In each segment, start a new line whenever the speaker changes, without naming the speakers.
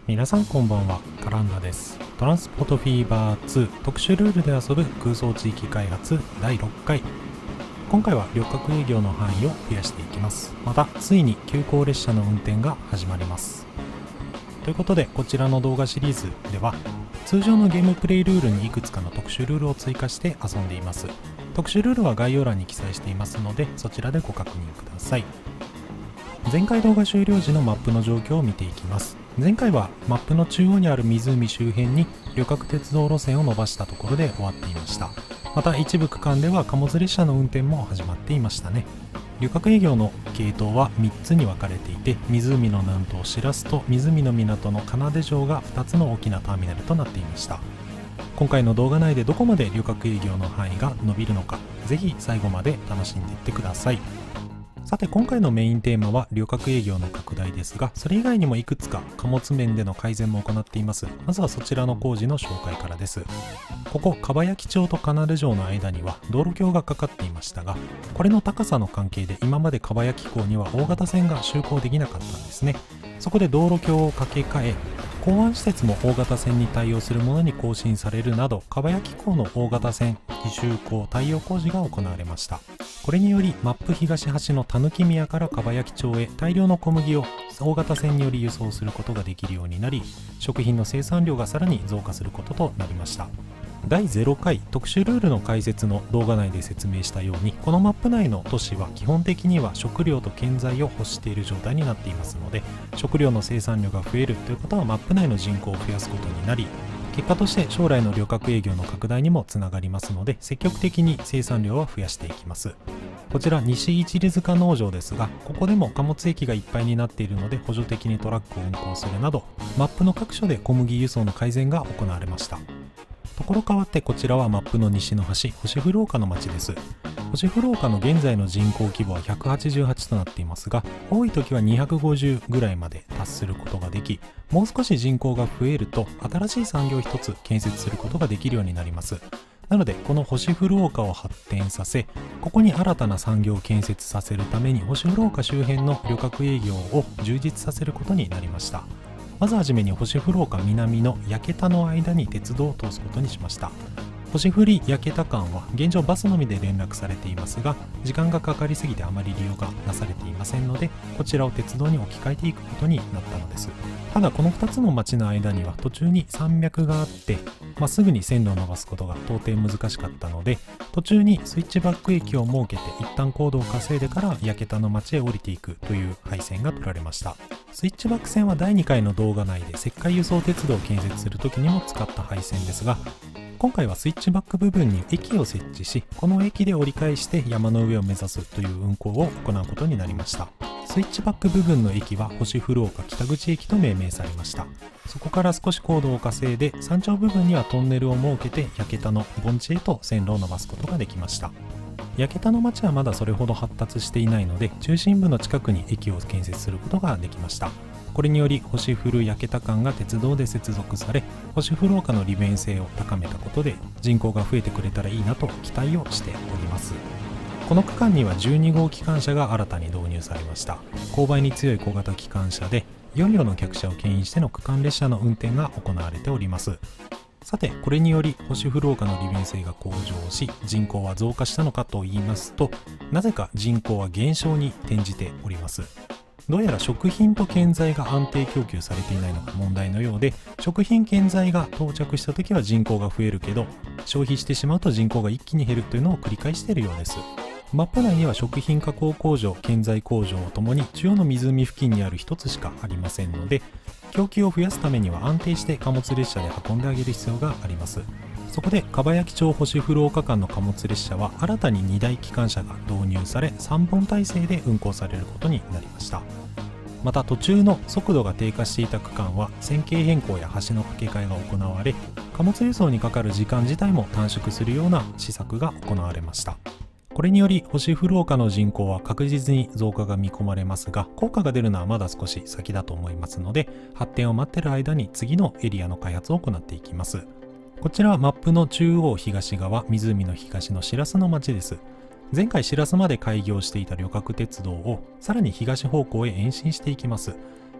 皆さんこんばんは、カランダです。トランスポートフィーバー2特殊ルールで遊ぶ空想地域開発第6回。今回は旅客営業の範囲を増やしていきます。また、ついに急行列車の運転が始まります。ということで、こちらの動画シリーズでは、通常のゲームプレイルールにいくつかの特殊ルールを追加して遊んでいます。特殊ルールは概要欄に記載していますので、そちらでご確認ください。前回動画終了時のマップの状況を見ていきます。前回はマップの中央にある湖周辺に旅客鉄道路線を伸ばしたところで終わっていました。また一部区間では貨物列車の運転も始まっていましたね。旅客営業の系統は3つに分かれていて、湖の南東シラスと湖の港の奏城が2つの大きなターミナルとなっていました。今回の動画内でどこまで旅客営業の範囲が伸びるのか、ぜひ最後まで楽しんでいってください。さて今回のメインテーマは旅客営業の拡大ですが、それ以外にもいくつか貨物面での改善も行っています。まずはそちらの工事の紹介からです。ここ蒲焼町と奏城の間には道路橋がかかっていましたが、これの高さの関係で今まで蒲焼港には大型船が就航できなかったんですね。そこで道路橋を架け替え、港湾施設も大型船に対応するものに更新されるなど、蒲焼港の大型船移就港対応工事が行われました。これによりマップ東端の狸宮から蒲焼町へ大量の小麦を大型船により輸送することができるようになり、食品の生産量がさらに増加することとなりました。第0回特殊ルールの解説の動画内で説明したように、このマップ内の都市は基本的には食料と建材を欲している状態になっていますので、食料の生産量が増えるということはマップ内の人口を増やすことになり、結果として将来の旅客営業の拡大にもつながりますので、積極的に生産量は増やしていきます。こちら西一里塚農場ですが、ここでも貨物駅がいっぱいになっているので補助的にトラックを運行するなど、マップの各所で小麦輸送の改善が行われました。ところ変わってこちらはマップの西の端、星降岡の町です。星降岡の現在の人口規模は188となっていますが、多い時は250ぐらいまで達することができ、もう少し人口が増えると新しい産業を一つ建設することができるようになります。なのでこの星降岡を発展させ、ここに新たな産業を建設させるために星降岡周辺の旅客営業を充実させることになりました。まずはじめに星降岡南の焼田の間に鉄道を通すことにしました。星降焼田間は現状バスのみで連絡されていますが、時間がかかりすぎてあまり利用がなされていませんので、こちらを鉄道に置き換えていくことになったのです。ただこの2つの町の間には途中に山脈があって、すぐに線路を伸ばすことが到底難しかったので、途中にスイッチバック駅を設けて一旦高度を稼いでから焼田の町へ降りていくという配線が取られました。スイッチバック線は第2回の動画内で石灰輸送鉄道を建設するときにも使った配線ですが、今回はスイッチバック部分に駅を設置し、この駅で折り返して山の上を目指すという運行を行うことになりました。スイッチバック部分の駅は星降岡北口駅と命名されました。そこから少し高度を稼いで山頂部分にはトンネルを設けて焼田の盆地へと線路を伸ばすことができました。焼田の町はまだそれほど発達していないので、中心部の近くに駅を建設することができました。これにより星降焼田間が鉄道で接続され、星降岡の利便性を高めたことで人口が増えてくれたらいいなと期待をしております。この区間には12号機関車が新たに導入されました。勾配に強い小型機関車で4両の客車を牽引しての区間列車の運転が行われております。さてこれにより星降岡の利便性が向上し、人口は増加したのかと言いますと、なぜか人口は減少に転じております。どうやら食品と建材が安定供給されていないのが問題のようで、食品建材が到着した時は人口が増えるけど、消費してしまうと人口が一気に減るというのを繰り返しているようです。マップ内には食品加工工場、建材工場ともに中央の湖付近にある一つしかありませんので、供給を増やすためには安定して貨物列車で運んであげる必要があります。そこで蒲焼町星降岡間の貨物列車は新たに2台機関車が導入され、3本体制で運行されることになりました。また途中の速度が低下していた区間は線形変更や橋の架け替えが行われ、貨物輸送にかかる時間自体も短縮するような施策が行われました。これにより星降岡の人口は確実に増加が見込まれますが、効果が出るのはまだ少し先だと思いますので、発展を待っている間に次のエリアの開発を行っていきます。こちらはマップの中央東側、湖の東のシラスの町です。前回シラスまで開業していた旅客鉄道をさらに東方向へ延伸していきます。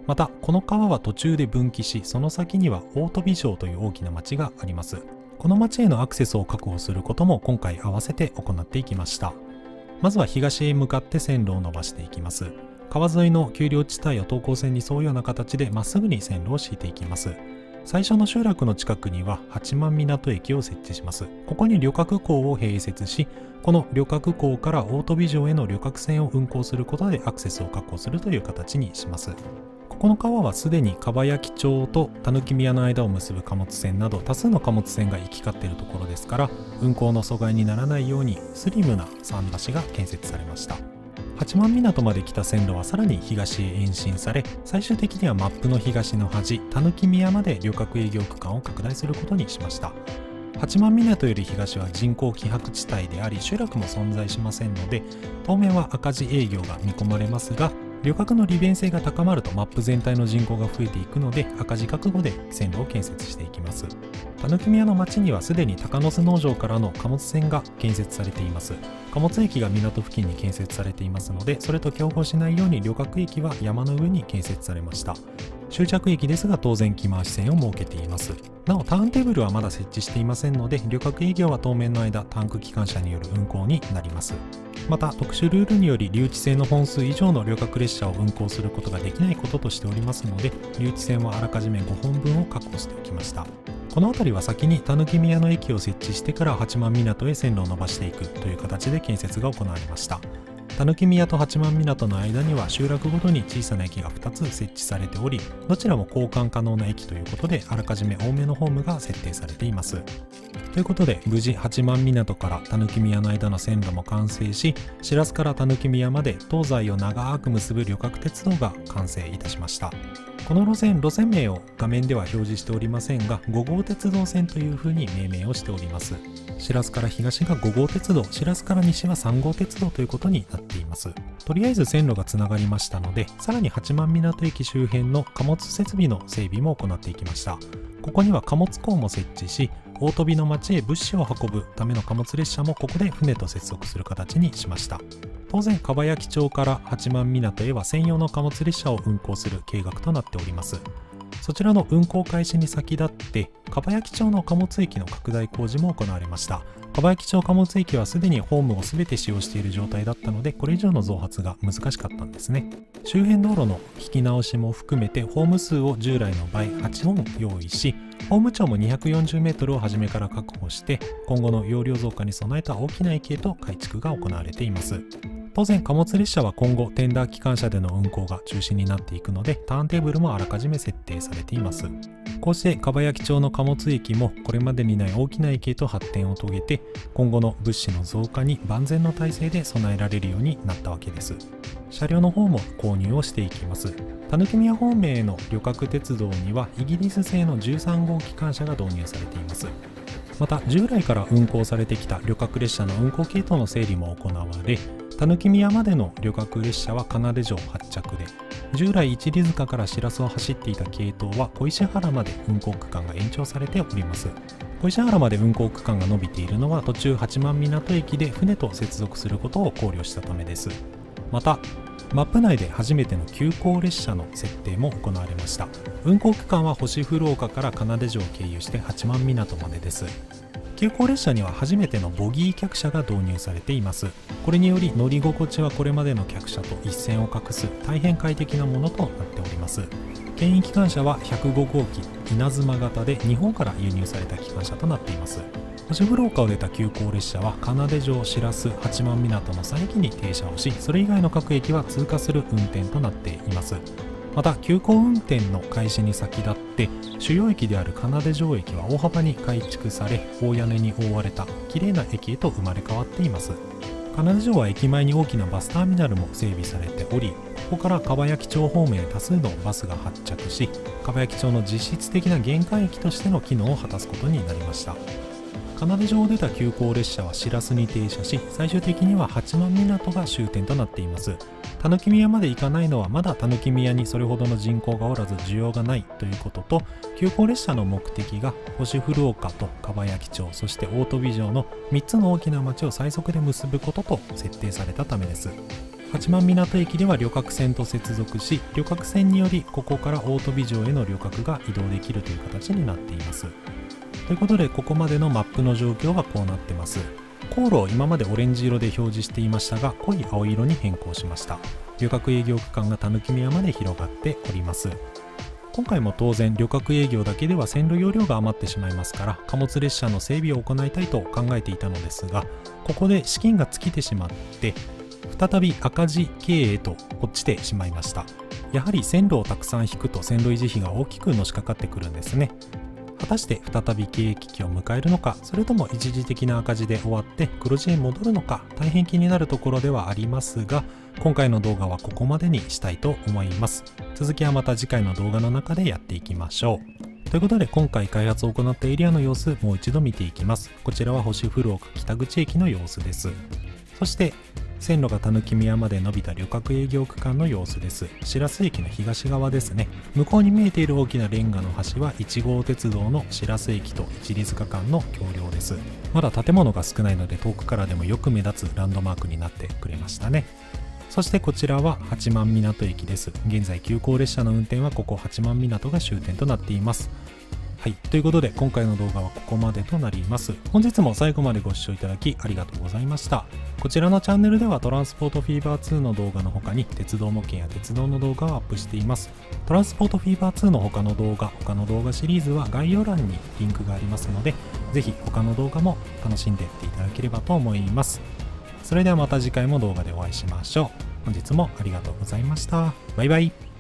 またこの川は途中で分岐し、その先には大飛城という大きな町があります。この町へのアクセスを確保することも今回合わせて行っていきました。まずは東へ向かって線路を伸ばしていきます。川沿いの丘陵地帯を等高線に沿うような形でまっすぐに線路を敷いていきます。最初の集落の近くには八幡港駅を設置します。ここに旅客港を併設し、この旅客港から大飛城への旅客船を運航することでアクセスを確保するという形にします。ここの川はすでに蒲焼町と狸宮の間を結ぶ貨物船など多数の貨物船が行き交っているところですから、運航の阻害にならないようにスリムな桟橋が建設されました。八幡港まで来た線路はさらに東へ延伸され、最終的にはマップの東の端、狸宮まで旅客営業区間を拡大することにしました。八幡港より東は人工希薄地帯であり、集落も存在しませんので、当面は赤字営業が見込まれますが、旅客の利便性が高まるとマップ全体の人口が増えていくので、赤字覚悟で線路を建設していきます。狸宮の町にはすでに鷹巣農場からの貨物船が建設されています。貨物駅が港付近に建設されていますので、それと競合しないように旅客駅は山の上に建設されました。終着駅ですが当然木回し線を設けています。なおターンテーブルはまだ設置していませんので、旅客営業は当面の間タンク機関車による運行になります。また特殊ルールにより留置線の本数以上の旅客列車を運行することができないこととしておりますので、留置線はあらかじめ5本分を確保しておきました。この辺りは先に狸宮の駅を設置してから八幡港へ線路を伸ばしていくという形で建設が行われました。狸宮と八幡港の間には集落ごとに小さな駅が2つ設置されており、どちらも交換可能な駅ということで、あらかじめ多めのホームが設定されています。ということで無事八幡港から狸宮の間の線路も完成し、白洲から狸宮まで東西を長く結ぶ旅客鉄道が完成いたしました。この路線名を画面では表示しておりませんが、5号鉄道線というふうに命名をしております。白洲から東が5号鉄道、白洲から西は3号鉄道ということになっています。とりあえず線路がつながりましたので、さらに八幡港駅周辺の貨物設備の整備も行っていきました。ここには貨物港も設置し、大飛の町へ物資を運ぶための貨物列車もここで船と接続する形にしました。当然蒲焼町から八幡港へは専用の貨物列車を運行する計画となっております。そちらの運行開始に先立って蒲焼町の貨物駅の拡大工事も行われました。蒲焼町貨物駅はすでにホームを全て使用している状態だったので、これ以上の増発が難しかったんですね。周辺道路の引き直しも含めてホーム数を従来の倍8本用意し、ホーム長も240メートルを初めから確保して、今後の容量増加に備えた大きな駅へと改築が行われています。当然貨物列車は今後テンダー機関車での運行が中心になっていくので、ターンテーブルもあらかじめ設定されています。こうして蒲焼町の貨物駅もこれまでにない大きな駅へと発展を遂げて、今後の物資の増加に万全の体制で備えられるようになったわけです。車両の方も購入をしていきます。狸宮方面への旅客鉄道にはイギリス製の13号機関車が導入されています。また従来から運行されてきた旅客列車の運行系統の整理も行われ、狸宮までの旅客列車は金出城発着で、従来一里塚から白洲を走っていた系統は小石原まで運行区間が延長されております。小石原まで運行区間が伸びているのは途中八幡港駅で船と接続することを考慮したためです。またマップ内で初めての急行列車の設定も行われました。運行区間は星風廊下から金出城を経由して八幡港までです。急行列車には初めてのボギー客車が導入されています。これにより乗り心地はこれまでの客車と一線を画す大変快適なものとなっております。牽引機関車は105号機稲妻型で日本から輸入された機関車となっています。星風廊下を出た急行列車は金出城、白洲、八幡港の3駅に停車をし、それ以外の各駅は通過する運転となっています。また急行運転の開始に先立って主要駅である金出城駅は大幅に改築され、大屋根に覆われた綺麗な駅へと生まれ変わっています。金出城は駅前に大きなバスターミナルも整備されており、ここから蒲焼町方面へ多数のバスが発着し、蒲焼町の実質的な玄関駅としての機能を果たすことになりました。金出城を出た急行列車は白洲に停車し、最終的には八幡港が終点となっています。狸宮まで行かないのはまだ狸宮にそれほどの人口がおらず需要がないということと、急行列車の目的が星風廊下と蒲焼町、そして大飛城の3つの大きな町を最速で結ぶことと設定されたためです。 八幡港駅では旅客船と接続し、旅客船によりここから大飛城への旅客が移動できるという形になっています。ということで、ここまでのマップの状況はこうなってます。航路を今までオレンジ色で表示していましたが、濃い青色に変更しました。旅客営業区間が狸宮まで広がっております。今回も当然旅客営業だけでは線路容量が余ってしまいますから、貨物列車の整備を行いたいと考えていたのですが、ここで資金が尽きてしまって再び赤字経営へと落ちてしまいました。やはり線路をたくさん引くと線路維持費が大きくのしかかってくるんですね。果たして再び経営危機を迎えるのか、それとも一時的な赤字で終わって黒字へ戻るのか、大変気になるところではありますが、今回の動画はここまでにしたいと思います。続きはまた次回の動画の中でやっていきましょう。ということで、今回開発を行ったエリアの様子、もう一度見ていきます。こちらは星古岡北口駅の様子です。そして線路が狸宮まで伸びた旅客営業区間の様子です。白洲駅の東側ですね。向こうに見えている大きなレンガの橋は1号鉄道の白洲駅と一里塚間の橋梁です。まだ建物が少ないので、遠くからでもよく目立つランドマークになってくれましたね。そしてこちらは八幡港駅です。現在急行列車の運転はここ八幡港が終点となっています。はい、ということで今回の動画はここまでとなります。本日も最後までご視聴いただきありがとうございました。こちらのチャンネルではトランスポートフィーバー2の動画の他に鉄道模型や鉄道の動画をアップしています。トランスポートフィーバー2の他の動画シリーズは概要欄にリンクがありますので、ぜひ他の動画も楽しんでいっていただければと思います。それではまた次回も動画でお会いしましょう。本日もありがとうございました。バイバイ。